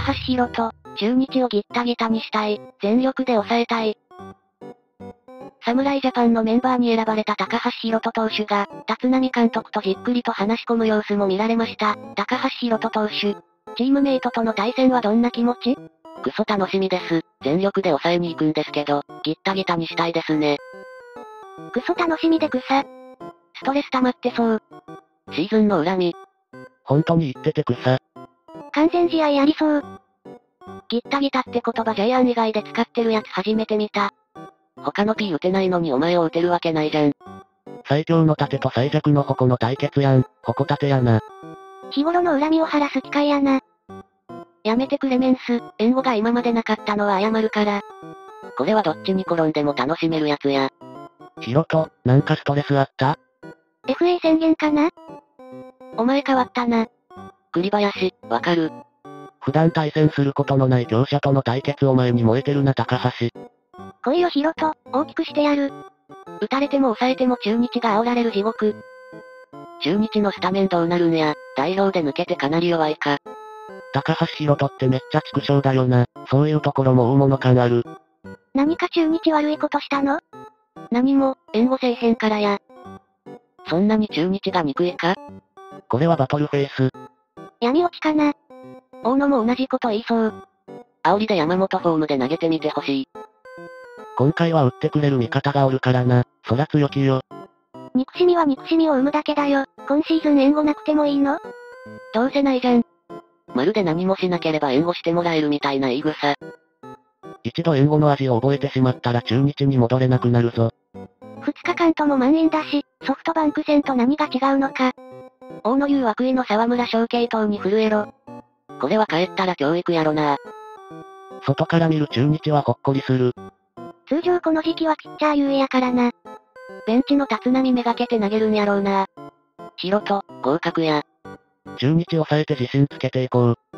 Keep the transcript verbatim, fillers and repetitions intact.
橋宏斗、中日をギッタギタにしたい、全力で抑えたい。侍ジャパンのメンバーに選ばれた高橋宏斗投手が、立浪監督とじっくりと話し込む様子も見られました。高橋宏斗投手。チームメイトとの対戦はどんな気持ち？ クソ楽しみです。全力で抑えに行くんですけど、ギッタギタにしたいですね。 クソ楽しみで草。ストレス溜まってそう。 シーズンの恨み。 本当に言ってて草。 完全試合やりそう。ギッタギタって言葉ジャイアン以外で使ってるやつ初めて見た。 他の P 打てないのにお前を打てるわけないじゃん。 最強の盾と最弱の矛の対決やん。矛盾やな。 日頃の恨みを晴らす機会やな。やめてクレメンス、援護が今までなかったのは謝るから。 これはどっちに転んでも楽しめるやつや。 ヒロト、なんかストレスあった？ エフエー 宣言かな？お前変わったな。 栗林、わかる。 普段対戦することのない強者との対決を前に燃えてるな高橋。 来いよヒロト、大きくしてやる。打たれても抑えても中日が煽られる地獄。 中日のスタメンどうなるんや、代表で抜けてかなり弱いか。 高橋宏斗ってめっちゃ畜生だよな。そういうところも大物感ある。 何か中日悪いことしたの？ 何も、援護せえへんからや。そんなに中日が憎いか？ これはバトルフェイス。 闇落ちかな。大野も同じこと言いそう。 煽りで山本フォームで投げてみてほしい。 今回は打ってくれる味方がおるからな。そら強気よ。 憎しみは憎しみを生むだけだよ。今シーズン援護なくてもいいの？ どうせないじゃん。まるで何もしなければ援護してもらえるみたいな言い草。 一度援護の味を覚えてしまったら中日に戻れなくなるぞ。 二日間とも満員だし、ソフトバンク戦と何が違うのか。 大野優涌井の沢村翔慶等に震えろ。これは帰ったら教育やろな。 外から見る中日はほっこりする。 通常この時期はピッチャー優位やからな。 ベンチの立浪めがけて投げるんやろうな。ヒロト、合格や。 中日抑えて自信つけていこう。